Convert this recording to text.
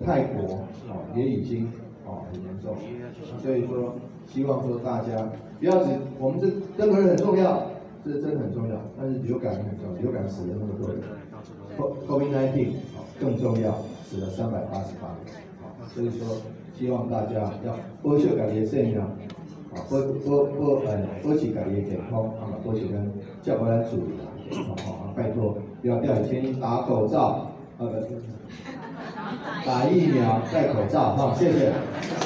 泰国也已经很严重，所以说希望说大家不要只我们任何人很重要，这真的很重要，但是流感也很重要，流感死了那么多人 ，COVID-19 更重要，死了388人，所以说希望大家要保守自己的性命，保持自己的健康，保持咱照顾咱自己，拜托不要掉以轻心，打口罩，打疫苗，戴口罩，谢谢。